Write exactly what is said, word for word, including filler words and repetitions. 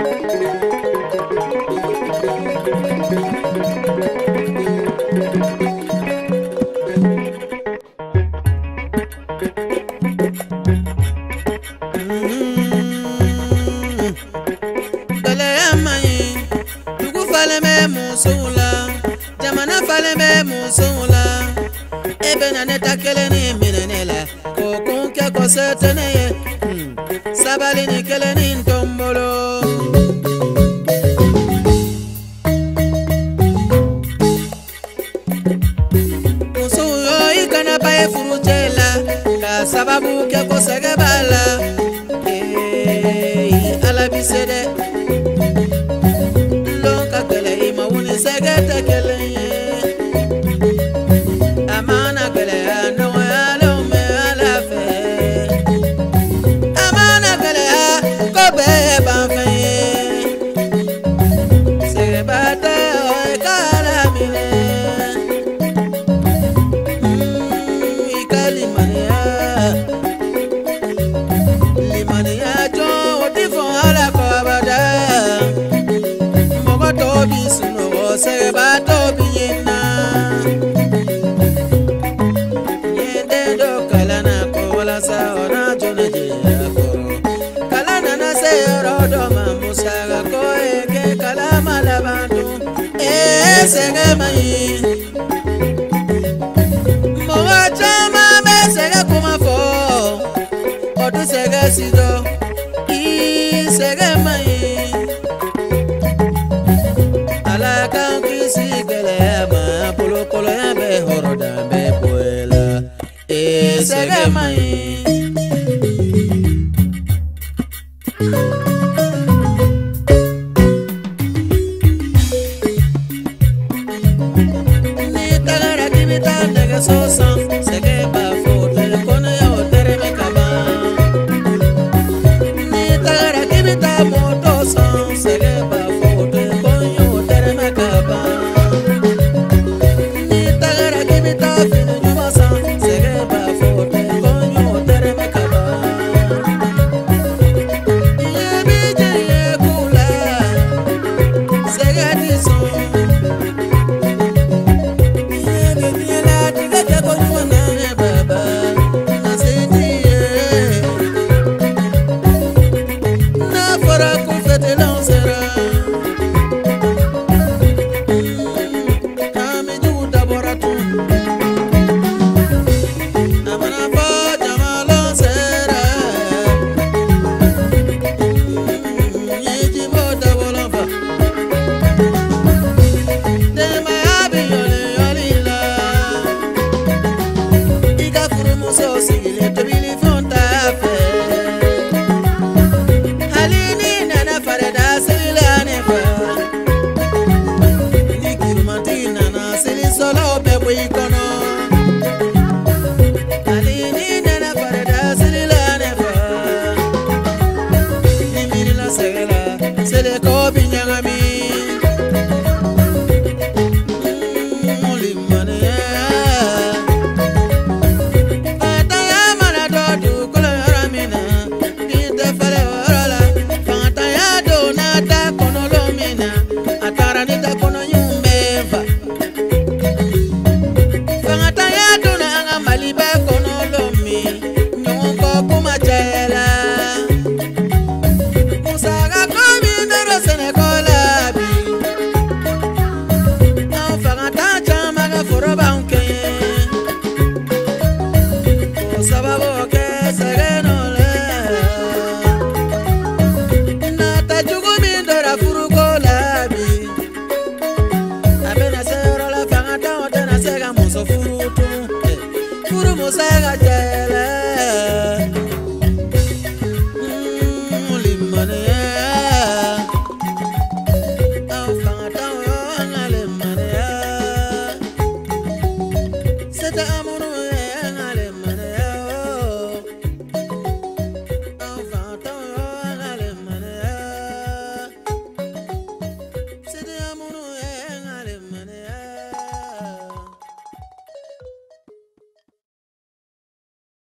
Jamana fale me musula ebe na neta kele ni minenela kokun ke ko setene sabali ni kele ni ntombolo musuyo ikana pa e furujela ka sababu ke ko segebala eh ala bisede segete kele amana kele no ala me ala fe amana kele ko be ba fe se bata o kala mine ikali mania limania jo tifo ala ko bada mogo to bisu se va to biyena yende do kalana ko la sa ona jona je akoro kalana na se rodo mamusa ko e ke kalama la bantu e se ge mai mo chama me se ge kuma fo o tu se ge sido i se ge mai Sigelema polo polo ya be horoda be puela e segema ni tagara kibita nega sosa segeba foto kono ya otere me kaba ni tagara kibita moto so segeba foto kono otere me kaba Sababo que